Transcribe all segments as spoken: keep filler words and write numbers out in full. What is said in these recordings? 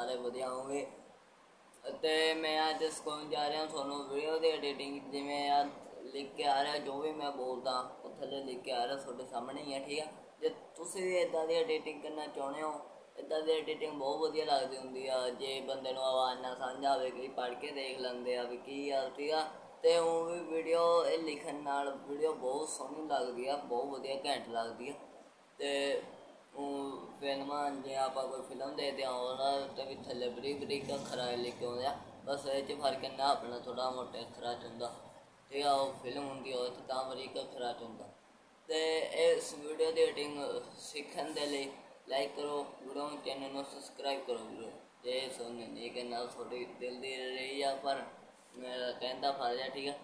सारे वधिया होंगे। तो मैं अज सिखाने जा रहा थोनों वीडियो की एडिटिंग, जिमें यार लिख के आ रहा जो भी मैं बोलता वो थले लिख के आ रहा थोड़े सामने ही है। ठीक है, जो तुम भी इदा की एडिटिंग करना चाहते हो, इदा की एडिटिंग बहुत वधिया लगती होंगी आ। जे बंदे नूं आवाज़ ना समझ आवे कई पढ़ के देख लेंदे आ भी की आ। ठीक है, तो वो भी वीडियो लिखण नाल वीडियो बहुत सोहनी लगती है, बहुत वधिया घैंट लगती है। तो फिल्म जे आप कोई फिल्म देखते हो उन्होंने भी थले बरीक बरीक अखर लिखे होंगे आ, बस ये फर्क इन्ना अपना थोड़ा मोटे अखर च होंदा। ठीक है, वो फिल्म होंगी वो तां बरीक अखर च होंदा। तो इस वीडियो की एडिटिंग सीखने के लिए लाइक करो, वीडियो चैनल में सबसक्राइब करो। वीडियो जे सुनने नहीं करना थोड़ी दिल दी रही है, पर मेरा कहता फर्ज है। ठीक है,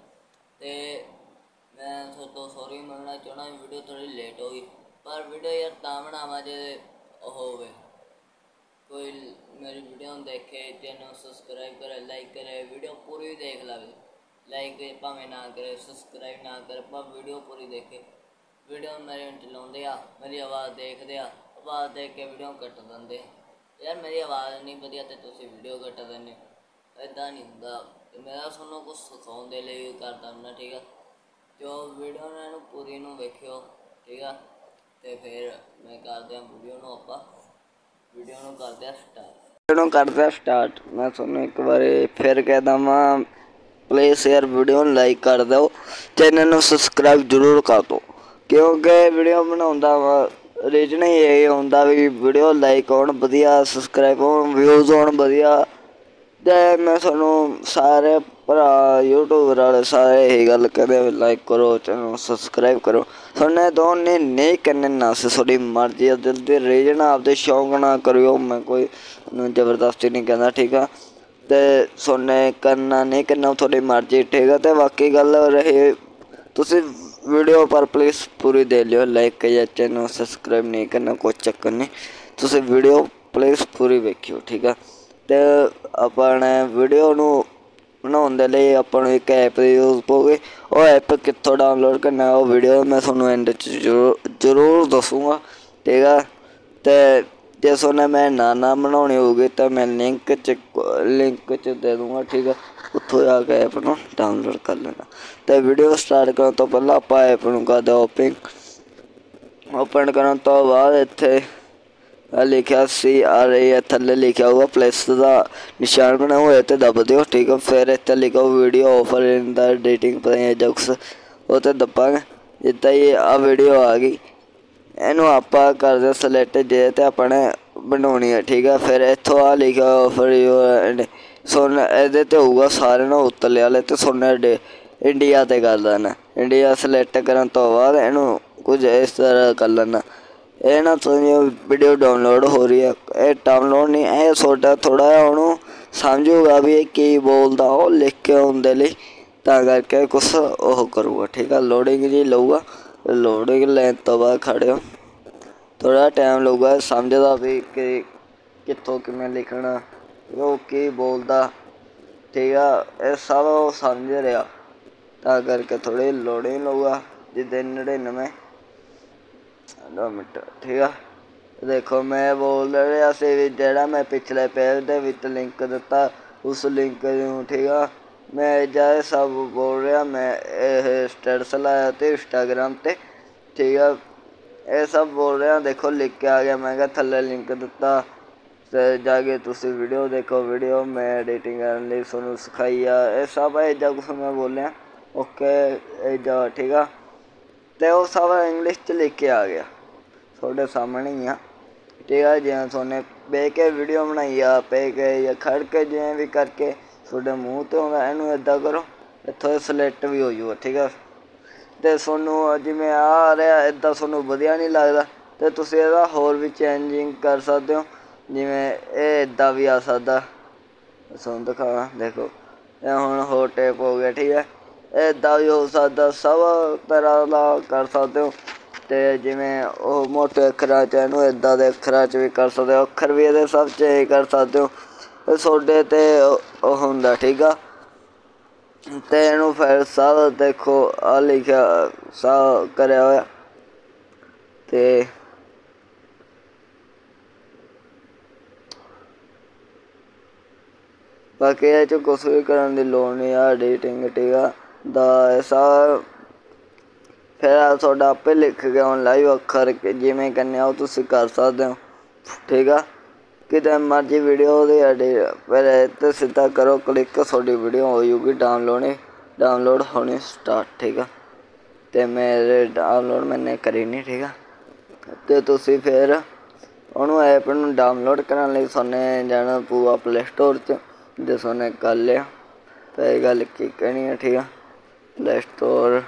तो मैं थोड़े तो सॉरी मंगना चाहना, वीडियो थोड़ी लेट हो गई, पर वीडियो यार तां बनावा जे होवे कोई मेरी वीडियो देखे, चैनल सबसक्राइब करे, लाइक करे, वीडियो पूरी देख लवे। लाइक भावें ना करे, सबसक्राइब ना करे, पर वीडियो पूरी देखे। वीडियो मेरे चलाते आ, मेरी आवाज़ देखते आ, आवाज़ देख के वीडियो कट देंगे। यार मेरी आवाज़ नहीं वधिया तो तुम वीडियो कट देने, इदा नहीं होंदा। मैं थोनों कुछ सिखाने लिए करता हूँ। ठीक है, जो वीडियो ने पूरी नूं वेखियो। ठीक है, तो फिर मैं करते वीडियो नूं आपां वीडियो नूं करते स्टार्ट वीडियो करते स्टार्ट मैं थोनों एक बार फिर कह दवा, प्लीज़ यार वीडियो लाइक कर दो, चैनल नूं सबसक्राइब जरूर कर दो, क्योंकि वीडियो बनाउंदा वा रीजन ही यही होंदा भी वीडियो लाइक होण वधिया, सबसक्राइब होण, व्यूज़ होण वधिया। ते मैं थोनों सारे भरा यूट्यूबर वाले सारे यही गल कहते लाइक करो, चैनल सबसक्राइब करो। थोने दो ने नहीं करने ना से थोड़ी मर्जी है, दिल दी रीजन आपदे शौक ना करियो, मैं कोई जबरदस्ती नहीं कहता। ठीक है, तो थोने करना नहीं करना थोड़ी मर्जी। ठीक है, तो बाकी गल रही तुसी वीडियो पर प्लीज़ पूरी दे लियो, लाइक या चैनल सबसक्राइब नहीं करना कोई चक्कर नहीं, तुसी वीडियो प्लीज़ पूरी वेखियो। ठीक है, तो अपने वीडियो नूं बनाने के लिए अपन एक ऐप की यूज़ होगी। वो ऐप कितों डाउनलोड करना है वो वीडियो मैं थोनों एंड च जरूर जरूर दसूँगा। ठीक है, तो जे थोने मैं ना ना बनानी होगी तो मैं लिंक च लिंक च दे दूँगा। ठीक है, उत्थों जाके ऐप नूं डाउनलोड कर लेना। तो वीडियो स्टार्ट करने तो पहले आप ऐप नूं करदे ओपन ओपन करने तो बाद इत्थे लिखा सी आ रही है, थले लिखा हुआ प्लस का निशान बना हुआ है, दब दो। ठीक है, फिर इतने लिखा video offer in the editing जक्स वो तो दबांगे। जिदा ही आ वीडियो आ गई, इनू आप करते सलैक्ट जे तो अपने बनानी है। ठीक है, फिर इतों आ लिखा ऑफर सुन ये होगा सारे ना उतले वाले तो सुन इंडिया ते कर देना। इंडिया सलैक्ट करने तो बाद इनू कुछ इस तरह कर लेना। ये ना थोड़ी वीडियो डाउनलोड हो रही है, ये डाउनलोड नहीं है थोड़ा थोड़ा उन्होंने समझूगा भी की बोलता वो लिख के आने लिए, ता करके कुछ वह करूँगा। ठीक है, लोडिंग जी लूँगा, लोडिंग लैन तो बाद खड़े हो थोड़ा टाइम लूँगा समझदा भी कि कितों किमें लिखना वो की बोलता। ठीक है, ये सब वो समझ रहा, ता करके थोड़ी लोडिंग लूँगा जिदे नड़िनवे दो मिनट। ठीक है, देखो मैं बोल रहा सी भी जेड़ा मैं पिछले पेज दे विच लिंक दिता उस लिंक नूं। ठीक है, मैं जय सब बोल रहा, मैं ये स्टेटस लाया तो इंस्टाग्राम ते। ठीक है, ये सब बोल रहा, देखो लिख के आ गया, मैं क्या थले लिंक दिता ते जाके तुसी वीडियो देखो। वीडियो मैं एडिटिंग करने लई तुहानूं सिखाई आ, ये सब है जो कुछ मैं बोलिया ओके एजा। ठीक है, तो वो सब इंग्लिश च लिख के आ गया थोड़े सामने ही आ। ठीक है, जिवें थोने बह के वीडियो बनाई आ, पे के या खड़ के जिवें भी करके थोड़े मूँह तो आउंदा, इनू इदा करो इत्थों सलैक्ट भी हो जाऊगा। ठीक है, तो थोनू जिवें आ रहा इदा थोनू वधिया नहीं लगता तो तुसीं इहदा होर भी चेंजिंग कर सकते हो, जिवें ये इदा भी आ सकदा। तुहानूं दिखावां, देखो ये हुण होर टेप हो गया। ठीक है, इदा भी हो सकदा, सब तरह का कर सकते हो। तो जिमें वह मोटे अखरां च इनू इदा दे अखरां च भी कर सकते हो, अखर भी ये सब चेंज कर सकते हो थोड़े ते होंदा। ठीक है, तो इनू फिर सब देखो आ लिखा सब करया होया ते बाकी ये च कुछ भी करने की लोड़ नहीं है एडिटिंग ठीक है दा ऐसा फिर थोड़ा आपे लिख के ऑन लाइव अखर जिमें करने हो तुम कर सकते हो ठीक है कितने मर्जी वीडियो फिर इतने सीधा करो क्लिक थोड़ी वीडियो हो जाएगी डाउनलोड डाउनलोड होनी स्टार्ट ठीक है तो मेरे डाउनलोड मैंने करी नहीं ठीक है तो तुसी फिर उन्होंने ऐप में डाउनलोड करने लिए सोने जाना पूरा प्ले स्टोर च जो सोने कर लिया तो ये गल की कहनी है ठीक है प्ले स्टोर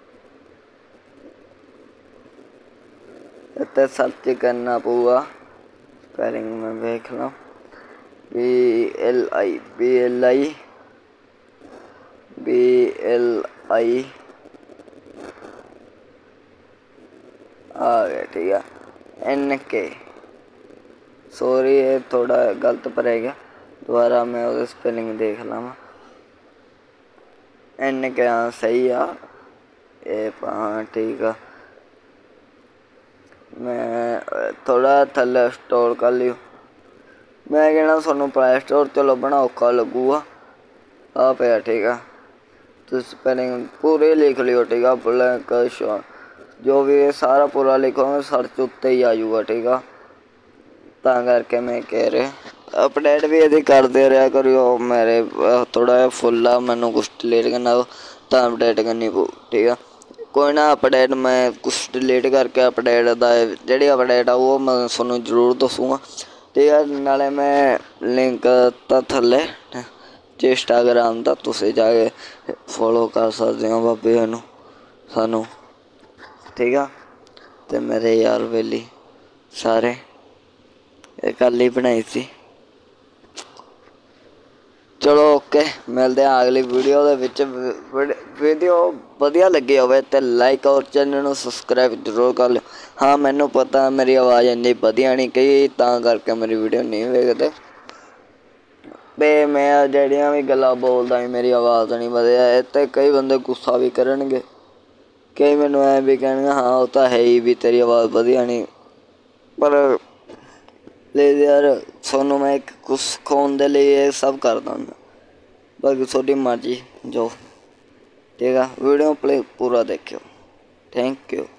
इतने सर्च करना पूरा स्पेलिंग में देख लो B L I B L I B L I आ गया ठीक है एन के सॉरी ये थोड़ा गलत पड़ेगा दोबारा मैं वो स्पेलिंग देख लवा एन के हाँ सही आ ये हाँ ठीक है मैं थोड़ा थले स्टोर कर लियो मैं कहना थोनों प्ले स्टोर चलो बना औखा लगूगा आ पे ठीक है तो स्पेलिंग पूरे लिख लियो ठीक है ब्लैंक शॉ जो भी है सारा पूरा लिखोगे सर्च उत्ते ही आ जाऊगा ठीक है ता करके मैं कह रहा अपडेट भी यदि करते रहा करियो मेरे थोड़ा फुल आ मैनू कुछ डिलीट करना तो अपडेट करनी पू ठीक है कोई ना अपडेट मैं कुछ डिलीट करके अपडेट का जी अपडेट आ वो मैं थोनों जरूर दसूँगा ठीक है नाले मैं लिंक तो थले इंस्टाग्राम का तुम जाके फॉलो कर सकते हो बाबे नू सानू ठीक है तो मेरे यार वेली सारे कल ही बनाई थी चलो ओके मिलते हैं अगली वीडियो के वीडियो वधिया लगी हो तो लाइक और चैनल को सबसक्राइब जरूर कर लो हाँ मैनू पता मेरी आवाज़ इन्नी वधिया नहीं कही ता करके मेरी वीडियो नहीं वेखते बे मैं जड़ियाँ भी गल्लां बोलदा मेरी आवाज़ नहीं वधिया इत्ते कई बंदे गुस्सा भी करनगे कई मैनू ऐ भी कहने हाँ वो तो है ही भी तेरी आवाज़ वधिया नहीं पर ले यार सोनू मैं एक कुछ खोन दे लिए सब करदा हूं बाकी थोड़ी मर्जी जो ठीक है वीडियो प्ले पूरा देखियो थैंक यू।